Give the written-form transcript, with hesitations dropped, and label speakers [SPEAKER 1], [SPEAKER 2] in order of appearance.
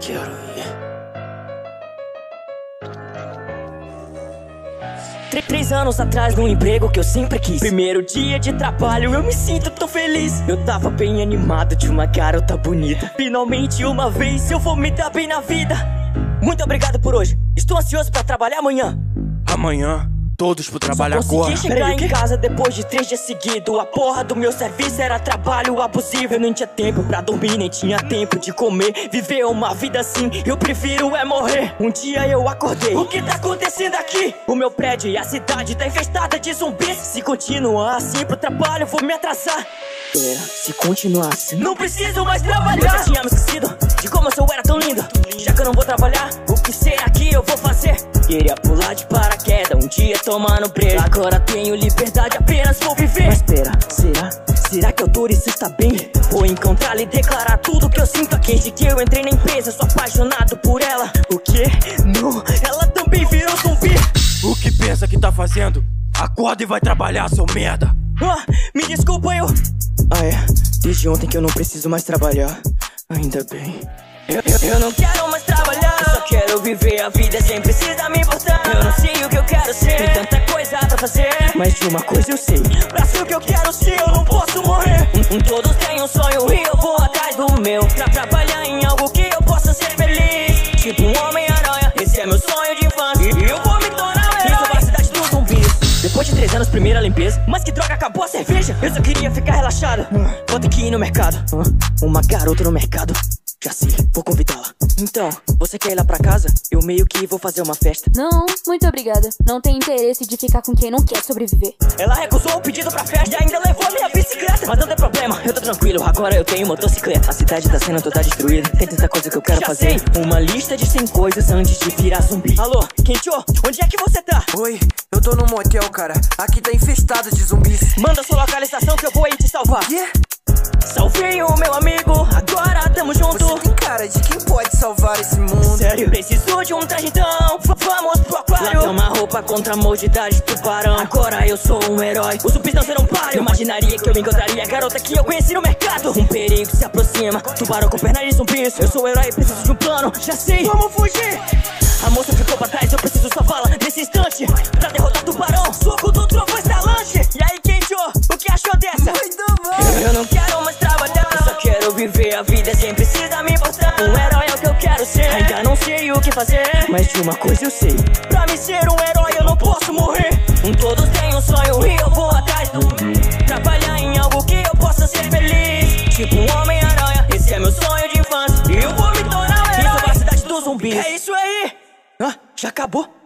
[SPEAKER 1] quero ir. 3 anos atrás, num emprego que eu sempre quis. Primeiro dia de trabalho, eu me sinto tão feliz. Eu tava bem animado, tinha uma garota bonita. Finalmente uma vez eu vou me dar bem na vida. Muito obrigado por hoje, estou ansioso pra trabalhar amanhã.
[SPEAKER 2] Amanhã? Todos pro trabalho agora.
[SPEAKER 1] Consegui chegar em casa depois de 3 dias seguidos. A porra do meu serviço era trabalho abusivo. Eu não tinha tempo pra dormir, nem tinha tempo de comer. Viver uma vida assim, eu prefiro é morrer. Um dia eu acordei, o que tá acontecendo aqui? O meu prédio e a cidade tá infestada de zumbis. Se continuar assim pro trabalho, eu vou me atrasar. Pera, se continuar assim, não preciso mais trabalhar. Eu já tinha me esquecido de como eu era tão lindo. Já que eu não vou trabalhar, o que será que eu vou fazer? Queria pular de paraquedas, um dia tomar no preço. Agora tenho liberdade, apenas vou viver. Mas espera, será que a autorista está bem? Vou encontrá-la e declarar tudo que eu sinto aqui. Desde que eu entrei na empresa, sou apaixonado por ela. O quê? Não, ela também virou zumbi.
[SPEAKER 2] O que pensa que tá fazendo? Acorda e vai trabalhar, seu merda.
[SPEAKER 1] Me desculpa, eu desde ontem que eu não preciso mais trabalhar. Ainda bem. Eu não quero mais trabalhar, eu só quero viver a vida sem precisar me importar. Eu não sei o que eu quero ser, tem tanta coisa pra fazer. Mas de uma coisa eu sei, pra ser o que eu quero ser, eu não posso morrer. Todos têm um sonho e eu vou atrás do meu. Pra trabalhar em algo que eu possa ser feliz. Tipo um Homem-Aranha, esse é meu sonho de infância. E eu vou me tornar um herói. Salvar a cidade dos zumbis. Depois de 3 anos, primeira limpeza. Mas que droga, acabou a cerveja. Eu só queria ficar relaxado. Vou ter que ir no mercado. Uma garota no mercado. Já sei, vou convidá-la. Então, você quer ir lá pra casa? Eu meio que vou fazer uma festa.
[SPEAKER 3] Não, muito obrigada. Não tenho interesse de ficar com quem não quer sobreviver.
[SPEAKER 1] Ela recusou o pedido pra festa e ainda levou a minha bicicleta. Mas não tem problema, eu tô tranquilo, agora eu tenho motocicleta. A cidade tá sendo toda destruída, tem tanta coisa que eu quero fazer. Uma lista de 100 coisas antes de virar zumbi. Alô, Kencho, onde é que você tá?
[SPEAKER 4] Oi, eu tô num motel, cara. Aqui tá infestado de zumbis.
[SPEAKER 1] Manda sua localização que eu vou aí te salvar.
[SPEAKER 4] Quê?
[SPEAKER 1] Salvei o meu amigo, agora tamo junto.
[SPEAKER 4] Você tem cara de quem pode salvar esse mundo.
[SPEAKER 1] Sério? Preciso de um traje então, vamos pro aquário. Lá uma roupa contra a mordidade de tubarão. Agora eu sou um herói, os zumbis não serão páreo. Eu imaginaria que eu encontraria a garota que eu conheci no mercado. Um perigo se aproxima, tubarão com pernas de zumbis. Eu sou o herói e preciso de um plano, já sei, vamos fugir. A moça ficou pra trás, eu preciso salvá-la nesse instante. Pra derrotar tubarão, soco do trovão estalante. E aí, Kencho, o que achou dessa?
[SPEAKER 4] Muito bom.
[SPEAKER 1] Eu não quero mais trabalhar, eu só quero viver a vida sem precisar me importar. Um herói é o que eu quero ser, ainda não sei o que fazer. Mas de uma coisa eu sei, pra me ser um herói eu não posso morrer. Todos têm um sonho e eu vou atrás do trabalhar em algo que eu possa ser feliz. Tipo um Homem-Aranha, esse é meu sonho de infância. E eu vou me tornar um herói e salvar a cidade dos zumbis. É isso aí. Já acabou?